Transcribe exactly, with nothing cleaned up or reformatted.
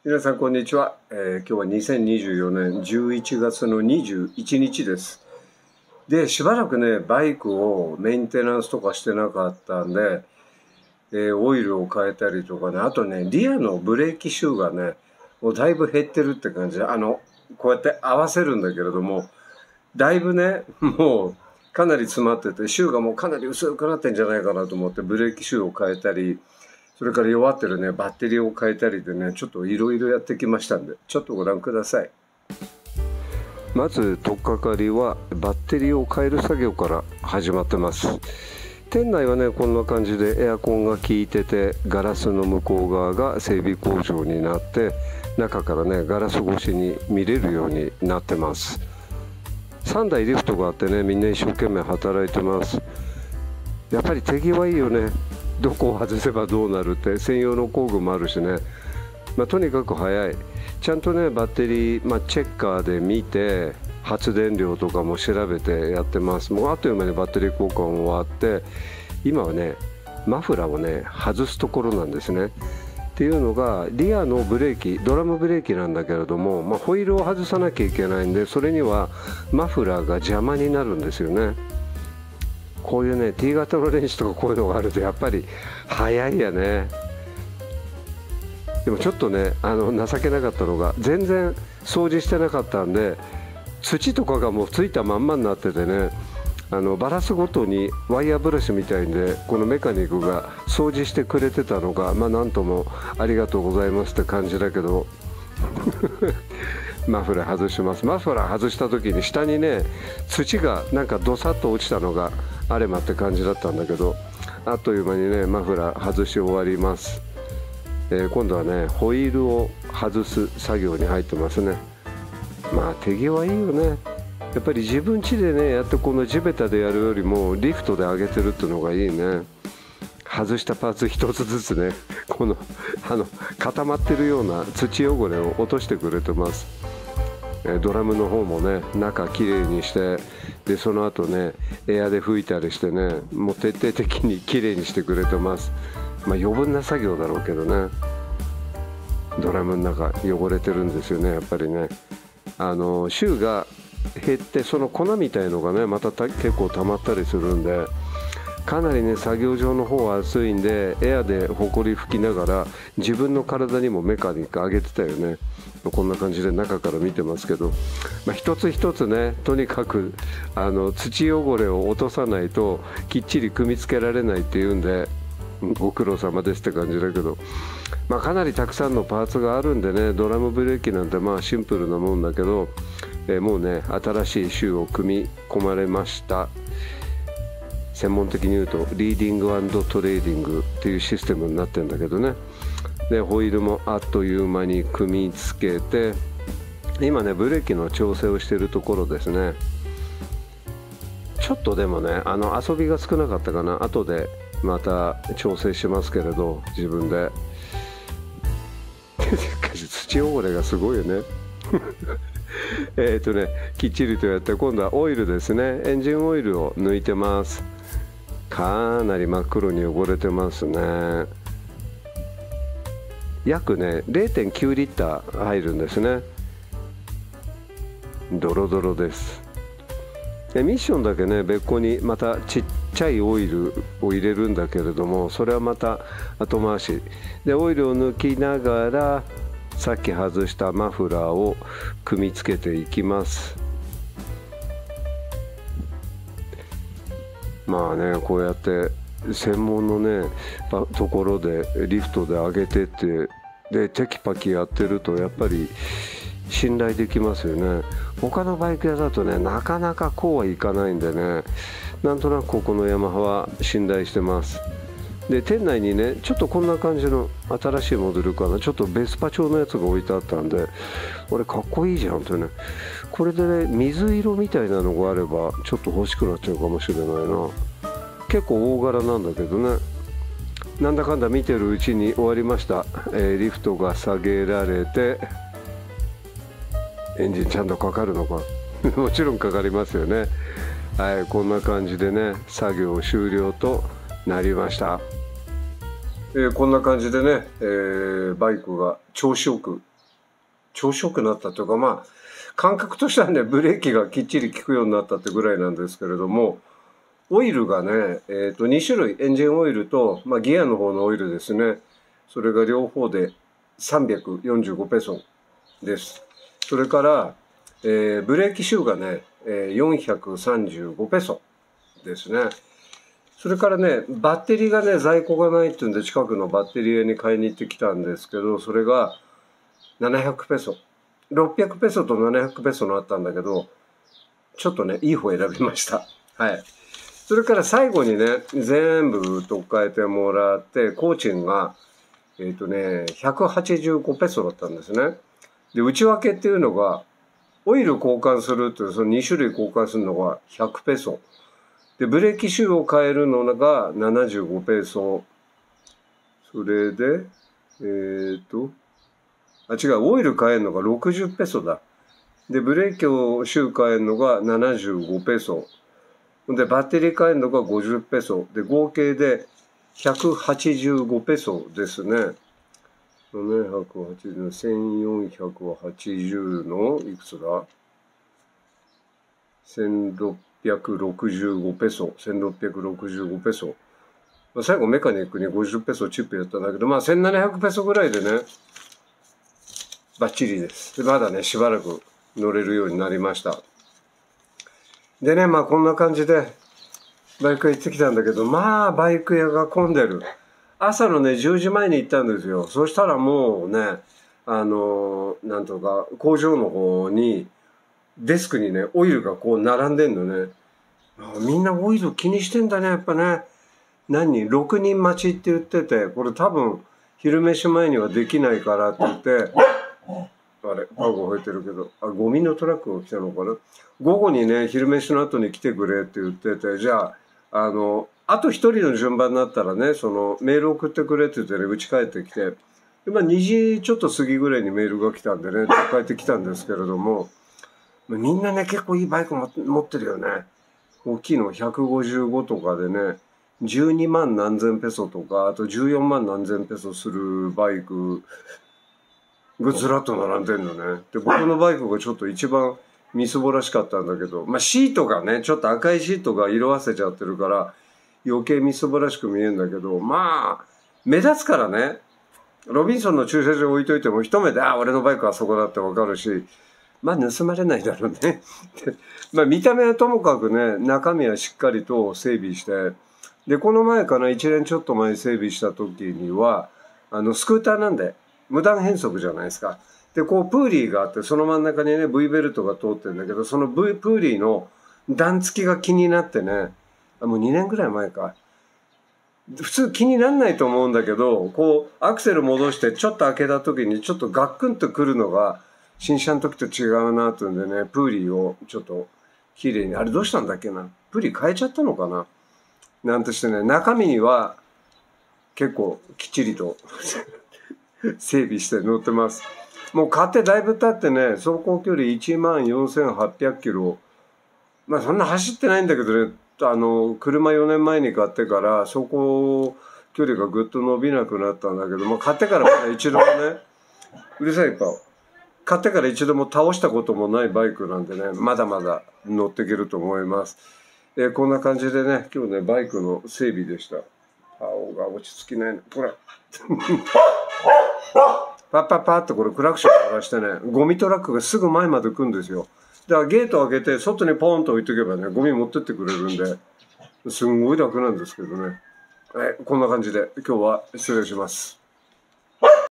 皆さんこんにちは、えー、今日はにせんにじゅうよねんじゅういちがつのにじゅういちにちです。でしばらくねバイクをメンテナンスとかしてなかったんで、えー、オイルを変えたりとかね、あとねリアのブレーキシューがねもうだいぶ減ってるって感じで、あのこうやって合わせるんだけれども、だいぶねもうかなり詰まってて、シューがもうかなり薄くなってんじゃないかなと思ってブレーキシューを変えたり、それから弱ってるねバッテリーを変えたりでね、ちょっといろいろやってきましたんで、ちょっとご覧ください。まず取っかかりはバッテリーを変える作業から始まってます。店内はねこんな感じでエアコンが効いてて、ガラスの向こう側が整備工場になって、中からねガラス越しに見れるようになってます。さんだいリフトがあってね、みんな一生懸命働いてます。やっぱり手際いいよね。どこを外せばどうなるって専用の工具もあるしね、まあ、とにかく早い。ちゃんとねバッテリー、まあ、チェッカーで見て発電量とかも調べてやってます。もうあっという間にバッテリー交換終わって、今はねマフラーをね外すところなんですね。っていうのがリアのブレーキ、ドラムブレーキなんだけれども、まあ、ホイールを外さなきゃいけないんで、それにはマフラーが邪魔になるんですよね。こういうね T 型のレンチとかこういうのがあるとやっぱり早いやね。でもちょっとねあの情けなかったのが、全然掃除してなかったんで土とかがもうついたまんまになっててね、あのバラすごとにワイヤーブラシみたいんでこのメカニックが掃除してくれてたのが、まあなんともありがとうございますって感じだけどマフラー外します。マフラー外した時に下にね土がなんかどさっと落ちたのがあれまって感じだったんだけど、あっという間にねマフラー外し終わります。えー、今度はねホイールを外す作業に入ってますね。まあ手際いいよね。やっぱり自分家でねやって、この地べたでやるよりもリフトで上げてるっていうのがいいね。外したパーツ一つずつねこのあの固まってるような土汚れを落としてくれてます。ドラムの方もね中きれいにして、でその後ねエアで拭いたりしてね、もう徹底的にきれいにしてくれてます。まあ余分な作業だろうけどね、ドラムの中汚れてるんですよね。やっぱりねあのシューが減って、その粉みたいのがねまた結構溜まったりするんで、かなりね作業場の方は暑いんでエアでほこり拭きながら自分の体にもメカニック上げてたよね。こんな感じで中から見てますけど、まあ、一つ一つねとにかくあの土汚れを落とさないときっちり組み付けられないっていうんで、ご苦労様ですって感じだけど、まあ、かなりたくさんのパーツがあるんでね、ドラムブレーキなんてまあシンプルなもんだけど、えー、もうね新しいシューを組み込まれました。専門的に言うとリーディング&トレーディングっていうシステムになってるんだけどね。でホイールもあっという間に組み付けて、今ねブレーキの調整をしているところですね。ちょっとでもねあの遊びが少なかったかな。後でまた調整しますけれど、自分で土汚れがすごいよねえっとねきっちりとやって、今度はオイルですね。エンジンオイルを抜いてます。かなり真っ黒に汚れてますね。約ね れいてんきゅうリッター入るんですね。ドロドロです。ミッションだけね別個にまたちっちゃいオイルを入れるんだけれども、それはまた後回しで、オイルを抜きながらさっき外したマフラーを組み付けていきます。まあねこうやって専門のねところでリフトで上げてってでテキパキやってるとやっぱり信頼できますよね。他のバイク屋だとねなかなかこうはいかないんでね、なんとなくここのヤマハは信頼してます。で店内にねちょっとこんな感じの新しいモデルかな、ちょっとベスパ調のやつが置いてあったんで、俺かっこいいじゃんってね、これでね水色みたいなのがあればちょっと欲しくなっちゃうかもしれないな。結構大柄なんだけどね。なんだかんだ見てるうちに終わりました。えー、リフトが下げられて、エンジンちゃんとかかるのかもちろんかかりますよね。はい、こんな感じでね作業終了となりました。えー、こんな感じでね、えー、バイクが調子よく調子よくなったというか、まあ、感覚としてはね、ブレーキがきっちり効くようになったってぐらいなんですけれども、オイルがね、えっと、に種類、エンジンオイルと、まあ、ギアの方のオイルですね。それが両方でさんびゃくよんじゅうごペソです。それから、えー、ブレーキシューがね、えー、よんひゃくさんじゅうごペソですね。それからね、バッテリーがね、在庫がないっていうんで、近くのバッテリー屋に買いに行ってきたんですけど、それがななひゃくペソ。ろっぴゃくペソとななひゃくペソのあったんだけど、ちょっとね、いい方選びました。はい。それから最後にね、全部取っ替えてもらって、工賃が、えっとね、ひゃくはちじゅうごペソだったんですね。で、内訳っていうのが、オイル交換するっていう、そのに種類交換するのがひゃくペソ。で、ブレーキシューを変えるのがななじゅうごペソ。それで、えっと、あ、違う、オイル変えるのがろくじゅうペソだ。で、ブレーキをシュー変えるのがななじゅうごペソ。で、バッテリー変えるのがごじゅうペソ。で、合計でひゃくはちじゅうごペソですね。ななひゃくはちじゅう、せんよんひゃくはちじゅうの、いくつだ ?せんろっぴゃくろくじゅうごペソ。せんろっぴゃくろくじゅうごペソ。最後メカニックにごじゅうペソチップやったんだけど、まあせんななひゃくペソぐらいでね、バッチリです。で、まだね、しばらく乗れるようになりました。でね、まあこんな感じで、バイク屋行ってきたんだけど、まあバイク屋が混んでる。朝のね、じゅうじまえに行ったんですよ。そしたらもうね、あの、なんとか、工場の方に、デスクにね、オイルがこう並んでんのね。みんなオイル気にしてんだね、やっぱね。何人 ?ろく 人待ちって言ってて、これ多分、昼飯前にはできないからって言って、あれ、パゴ吠えてるけど、あ、ゴミのトラックが来たのかな。午後にね、昼飯の後に来てくれって言ってて、じゃあ、あの、あと一人の順番になったらね、その、メール送ってくれって言ってね、家帰ってきて、で、まあ、にじちょっと過ぎぐらいにメールが来たんでね、帰ってきたんですけれども、みんなね、結構いいバイク持ってるよね。大きいのひゃくごじゅうごとかでね、じゅうにまん何千ペソとか、あとじゅうよんまん何千ペソするバイクがずらっと並んでんのね。で、僕のバイクがちょっと一番みすぼらしかったんだけど、まあシートがね、ちょっと赤いシートが色あせちゃってるから、余計みすぼらしく見えるんだけど、まあ、目立つからね、ロビンソンの駐車場置いといても一目で、あ、俺のバイクはそこだってわかるし、まあ盗まれないだろうね。まあ見た目はともかくね、中身はしっかりと整備して、で、この前かな、いちねんちょっと前整備した時には、あの、スクーターなんで、無断変速じゃないですか。で、こう、プーリーがあって、その真ん中にね、V ベルトが通ってるんだけど、その V、プーリーの段付きが気になってね、あ、もうにねんぐらい前か。普通気にならないと思うんだけど、こう、アクセル戻してちょっと開けた時にちょっとガックンとくるのが、新車の時と違うなというんでね、プーリーをちょっと綺麗に、あれどうしたんだっけな。プーリー変えちゃったのかな。なんとしてね、中身には結構きっちりと整備して乗ってます。もう買ってだいぶ経ってね、走行距離いちまんよんせんはっぴゃくキロ。まあそんな走ってないんだけどね、あの、車よねんまえに買ってから走行距離がぐっと伸びなくなったんだけど、まあ買ってからまだ一度もね、うるさい顔。買ってから一度も倒したこともないバイクなんでね、まだまだ乗っていけると思います。えー、こんな感じでね、今日ね、バイクの整備でした。顔が落ち着きないの。ほら。パッパッパッとこれクラクション鳴らしてね、ゴミトラックがすぐ前まで来るんですよ。だからゲート開けて外にポーンと置いとけばね、ゴミ持ってってくれるんで、すんごい楽なんですけどね。えー、こんな感じで今日は失礼します。